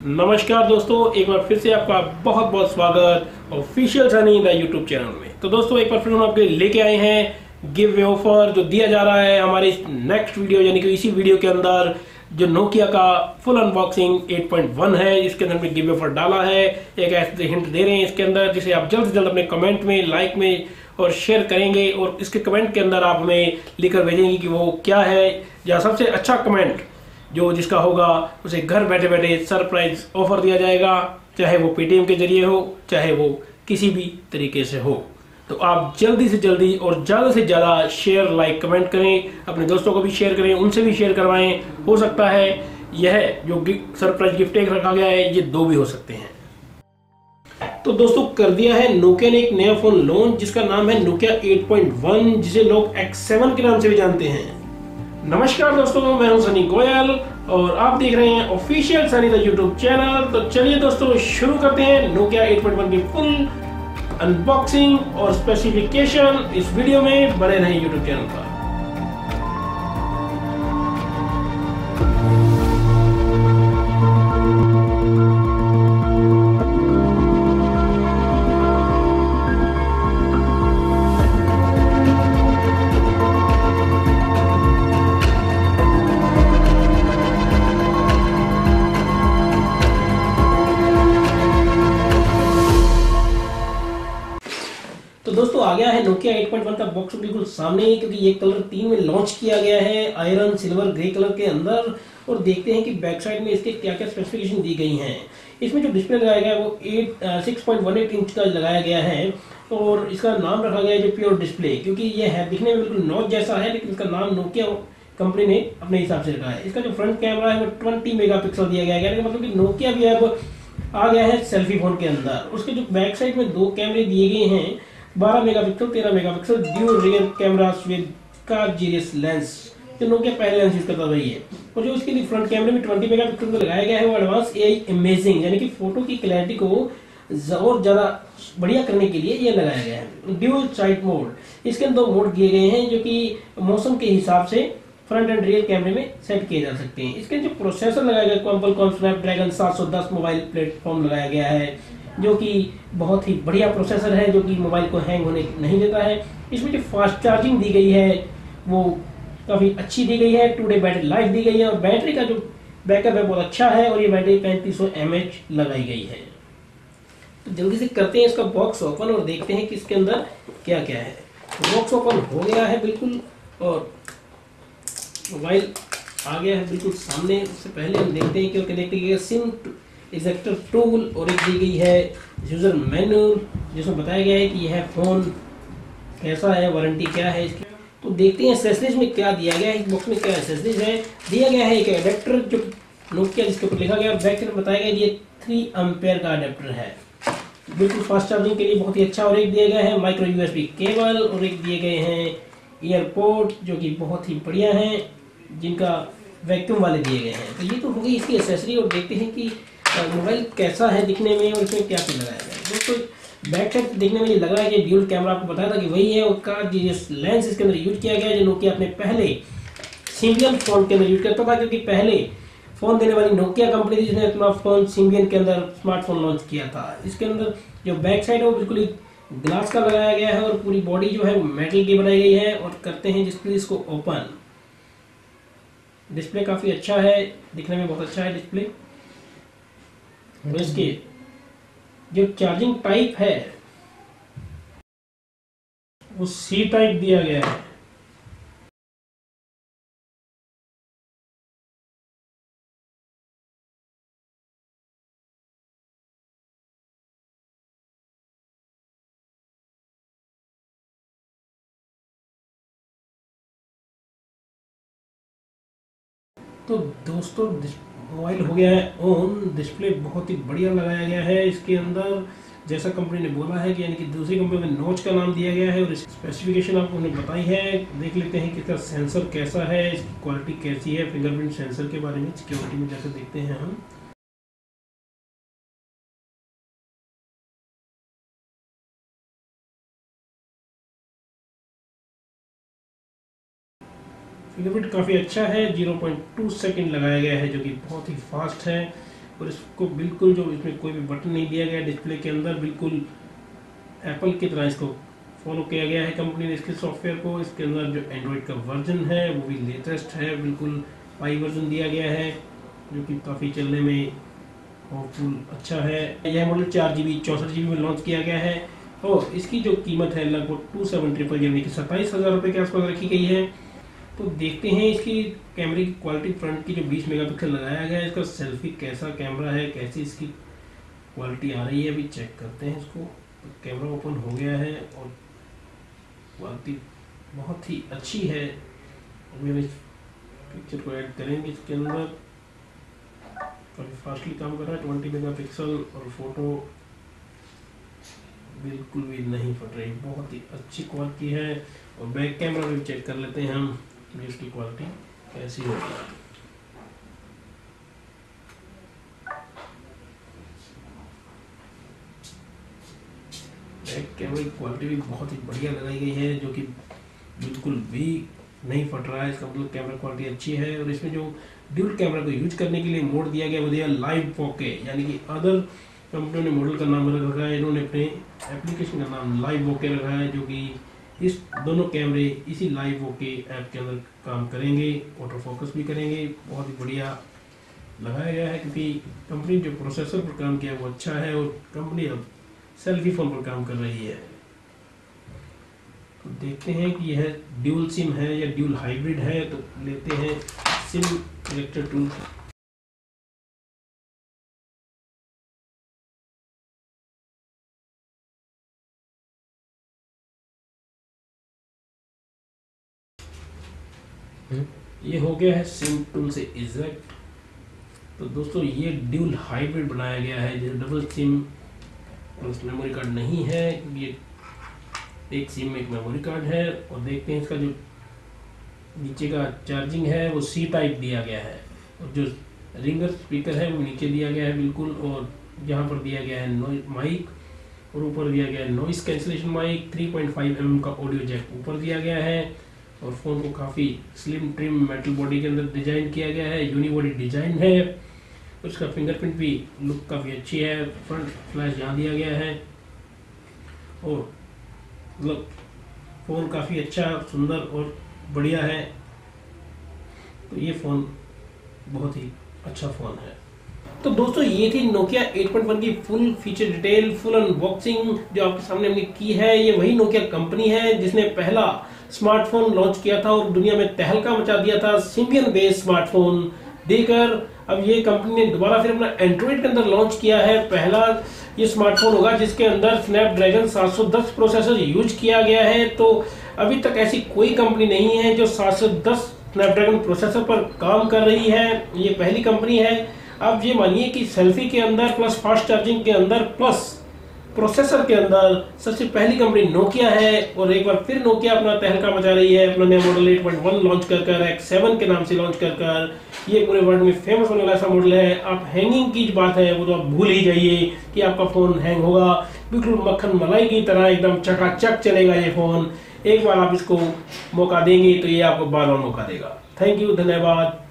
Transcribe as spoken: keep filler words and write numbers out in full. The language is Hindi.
नमस्कार दोस्तों, एक बार फिर से आपका बहुत बहुत स्वागत official Sunny the YouTube channel में। तो दोस्तों एक बार फिर हम आपके लेके आए हैं गिव वे ऑफर जो दिया जा रहा है हमारे इस नेक्स्ट वीडियो यानी कि इसी वीडियो के अंदर जो नोकिया का full unboxing eight point one है। इसके अंदर में गिव वे ऑफर डाला है, एक ऐसे हिंट दे रहे हैं इसके अंदर जिसे आप जल्द से जल्द अपने कमेंट में, लाइक में और शेयर करेंगे और इसके कमेंट के अंदर आप हमें लिखकर भेजेंगे कि वो क्या है, या सबसे अच्छा कमेंट जो जिसका होगा उसे घर बैठे बैठे सरप्राइज ऑफर दिया जाएगा, चाहे वो पेटीएम के जरिए हो चाहे वो किसी भी तरीके से हो। तो आप जल्दी से जल्दी और ज़्यादा से ज़्यादा शेयर, लाइक, कमेंट करें, अपने दोस्तों को भी शेयर करें, उनसे भी शेयर करवाएं। हो सकता है यह जो सरप्राइज गिफ्ट एक रखा गया है ये दो भी हो सकते हैं। तो दोस्तों कर दिया है नोकिया ने एक नया फोन लॉन्च जिसका नाम है नोकिया एट पॉइंट वन, जिसे लोग एक्स सेवन के नाम से भी जानते हैं। नमस्कार दोस्तों, मैं हूं सनी गोयल और आप देख रहे हैं official Sunny the YouTube channel. तो चलिए दोस्तों शुरू करते हैं नोकिया एट पॉइंट वन की फुल अनबॉक्सिंग और स्पेसिफिकेशन इस वीडियो में। बने रहें यूट्यूब चैनल पर। तो दोस्तों आ गया है नोकिया एट पॉइंट वन का बॉक्स बिल्कुल सामने ही, क्योंकि ये कलर तीन में लॉन्च किया गया है आयरन, सिल्वर, ग्रे कलर के अंदर। और देखते हैं कि बैक साइड में इसके क्या क्या स्पेसिफिकेशन दी गई हैं। इसमें जो डिस्प्ले लगाया गया है वो eight six point one eight inch का लगाया गया है और इसका नाम रखा गया है जो प्योर डिस्प्ले, क्योंकि ये है दिखने में बिल्कुल नॉच जैसा है लेकिन इसका नाम नोकिया कंपनी ने अपने हिसाब से रखा है। इसका जो फ्रंट कैमरा है वो ट्वेंटी मेगा पिक्सल दिया गया है, मतलब कि नोकिया भी अब आ गया है सेल्फी फोन के अंदर। उसके जो बैक साइड में दो कैमरे दिए गए हैं, बारह मेगापिक्सल, तेरह megapixel dual rear cameras with Carl जीरेस लेंस, जो नोकिया पहले लेंस यूज करता वही है। और जो उसके लिए फ्रंट कैमरे में ट्वेंटी मेगापिक्सल में लगाया गया है वो एडवांस एआई इमेजिंग यानी कि फोटो की क्लैरिटी को और ज्यादा बढ़िया करने के लिए ये लगाया गया है। ड्यूल साइड मोड, इसके अंदर दो मोड दिए गए हैं जो कि मौसम के हिसाब से फ्रंट एंड रियर कैमरे में सेट किए जा सकते हैं। इसके जो प्रोसेसर लगाया गया Qualcomm Snapdragon seven hundred mobile platform लगाया गया है, जो कि बहुत ही बढ़िया प्रोसेसर है जो कि मोबाइल को हैंग होने नहीं देता है। इसमें जो फास्ट चार्जिंग दी गई है वो काफ़ी अच्छी दी गई है, टू डे बैटरी लाइफ दी गई है और बैटरी का जो बैकअप है बहुत अच्छा है और ये बैटरी पैंतीस सौ एम एच लगाई गई है। तो जल्दी से करते हैं इसका बॉक्स ओपन और देखते हैं कि इसके अंदर क्या क्या है। तो बॉक्स ओपन हो गया है बिल्कुल और मोबाइल आ गया है बिल्कुल सामने। उससे पहले हम देखते हैं क्योंकि देखते हैं सिम इजेक्टर टूल और एक दी गई है यूजर मैनुअल जिसमें बताया गया है कि यह फोन कैसा है, वारंटी क्या है इसकी। तो देखते हैं एक्सेसरीज में क्या दिया गया है, इस बॉक्स में क्या एक्सेसरीज है। दिया गया है एक एडेप्टर जो नोकिया जिसके ऊपर लिखा गया, बैक साइड में बताया गया ये थ्री एम्पेयर का एडेप्टर है, बिल्कुल फास्ट चार्जिंग के लिए बहुत ही अच्छा। और एक दिया गया है माइक्रो यूएसबी केबल और एक दिए गए हैं ईयरपोर्ट जो कि बहुत ही बढ़िया हैं, जिनका वैक्यूम वाले दिए गए हैं। तो ये तो हो गई इसकी एक्सेसरी और देखते हैं कि मोबाइल कैसा है दिखने में और इसमें क्या क्या लगाया गया है। दोस्तों बैक साइड देखने में ये लग रहा है कि ड्यूल कैमरा, आपको बताया था कि वही है, उसका जिस लेंस इसके अंदर यूज किया गया है जो नोकिया अपने पहले सिम्बियन फोन के अंदर यूज करता था, क्योंकि पहले फोन देने वाली नोकिया कंपनी थी जिसने अपना फोन सिम्बियन के अंदर स्मार्टफोन लॉन्च किया था। इसके अंदर जो बैक साइड है वो बिल्कुल ग्लास का लगाया गया है और पूरी बॉडी जो है वो मेटल की बनाई गई है। और करते हैं जिसके इसको ओपन। डिस्प्ले काफ़ी अच्छा है, दिखने में बहुत अच्छा है डिस्प्ले। इसके जो चार्जिंग टाइप है वो सी टाइप दिया गया है। तो दोस्तों मोबाइल हो गया है ऑन, डिस्प्ले बहुत ही बढ़िया लगाया गया है इसके अंदर, जैसा कंपनी ने बोला है कि यानी कि दूसरी कंपनी में नॉच का नाम दिया गया है और स्पेसिफिकेशन आपको उन्हें बताई है। देख लेते हैं कि इसका सेंसर कैसा है, इसकी क्वालिटी कैसी है। फिंगरप्रिंट सेंसर के बारे में सिक्योरिटी में जैसे देखते हैं हम। फिंगरप्रिंट काफ़ी अच्छा है, ज़ीरो पॉइंट टू सेकंड लगाया गया है जो कि बहुत ही फास्ट है। और इसको बिल्कुल जो इसमें कोई भी बटन नहीं दिया गया डिस्प्ले के अंदर, बिल्कुल एप्पल की तरह इसको फॉलो किया गया है कंपनी ने इसके सॉफ्टवेयर को। इसके अंदर जो एंड्रॉयड का वर्जन है वो भी लेटेस्ट है, बिल्कुल पाई वर्जन दिया गया है जो कि काफ़ी चलने में होपफुल अच्छा है। यह मॉडल चार जी बी चौंसठ जी बी में लॉन्च किया गया है और इसकी जो कीमत है लगभग टू सेवन ट्रिपल यानी कि सत्ताईस हज़ार रुपये के आसपास रखी गई है। तो देखते हैं इसकी कैमरे की क्वालिटी। फ्रंट की जो बीस मेगापिक्सल लगाया गया है, इसका सेल्फी कैसा कैमरा है, कैसी इसकी क्वालिटी आ रही है, अभी चेक करते हैं इसको। तो कैमरा ओपन हो गया है और क्वालिटी बहुत ही अच्छी है। अभी हम इस पिक्चर को ऐड करेंगे इसके अंदर। काफ़ी फास्टली काम कर रहा है, ट्वेंटी मेगापिक्सल और फोटो बिल्कुल भी नहीं फट रही, बहुत ही अच्छी क्वालिटी है। और बैक कैमरा भी चेक कर लेते हैं हम कि इसकी क्वालिटी कैसी होगी। बैक कैमरा की क्वालिटी भी बहुत ही बढ़िया लगाई गई है जो कि बिल्कुल भी नहीं फट रहा है, इसका मतलब कैमरा क्वालिटी अच्छी है। और इसमें जो ड्यूल कैमरा को यूज करने के लिए मोड दिया गया वो दिया लाइव फोके, यानी कि अदर कंपनियों ने मॉडल का नाम रख रखा है, इन्होंने अपने एप्लीकेशन का नाम लाइव वोके रखा है जो कि इस दोनों कैमरे इसी लाइव वोके ऐप के अंदर काम करेंगे, ऑटो फोकस भी करेंगे। बहुत ही बढ़िया लगाया गया है क्योंकि कंपनी जो प्रोसेसर पर काम किया वो अच्छा है और कंपनी अब सेल्फी फोन पर काम कर रही है। तो देखते हैं कि यह ड्यूल सिम है या ड्यूल हाइब्रिड है। तो लेते हैं सिम सिलेक्टर टूल। ये हो गया है सिम टूल से इजेक्ट। तो दोस्तों ये ड्यूल हाइब्रिड बनाया गया है, जो double SIM plus memory card नहीं है, ये एक सिम में एक मेमोरी कार्ड है। और देखते हैं इसका जो नीचे का चार्जिंग है वो सी टाइप दिया गया है और जो रिंगर स्पीकर है वो नीचे दिया गया है बिल्कुल। और यहाँ पर दिया गया है माइक और ऊपर दिया गया है noise cancellation mic. Three point five M M का ऑडियो जैक ऊपर दिया गया है और फ़ोन को काफ़ी स्लिम ट्रिम मेटल बॉडी के अंदर डिजाइन किया गया है, यूनिबॉडी डिजाइन है। उसका फिंगरप्रिंट भी लुक काफ़ी अच्छी है। फ्रंट फ्लैश यहाँ दिया गया है और मतलब फ़ोन काफ़ी अच्छा सुंदर और बढ़िया है। तो ये फ़ोन बहुत ही अच्छा फ़ोन है। तो दोस्तों ये थी नोकिया एट पॉइंट वन की full feature detail, full unboxing जो आपके सामने हमने की है। ये वही नोकिया कंपनी है जिसने पहला स्मार्टफोन लॉन्च किया था और दुनिया में तहलका मचा दिया था सिम्बियन बेस्ड स्मार्टफोन देकर। अब ये कंपनी ने दोबारा फिर अपना एंड्रॉइड के अंदर लॉन्च किया है। पहला ये स्मार्टफोन होगा जिसके अंदर Snapdragon seven ten processor use किया गया है। तो अभी तक ऐसी कोई कंपनी नहीं है जो सेवन टेन स्नैपड्रैगन प्रोसेसर पर काम कर रही है, ये पहली कंपनी है। अब ये मानिए कि सेल्फी के अंदर प्लस फास्ट चार्जिंग के अंदर प्लस प्रोसेसर के अंदर सबसे पहली कंपनी नोकिया है। और एक बार फिर नोकिया अपना तहलका मचा रही है अपना नया model eight point one launch कर कर एक्स सेवन के नाम से लॉन्च कर कर। ये पूरे वर्ल्ड में फेमस होने वाला ऐसा मॉडल है। आप हैंगिंग की बात है वो तो आप भूल ही जाइए कि आपका फ़ोन हैंग होगा, बिल्कुल मक्खन मलाई की तरह एकदम चकाचक चलेगा ये फ़ोन। एक बार आप इसको मौका देंगे तो ये आपको बार बार मौका देगा। थैंक यू, धन्यवाद।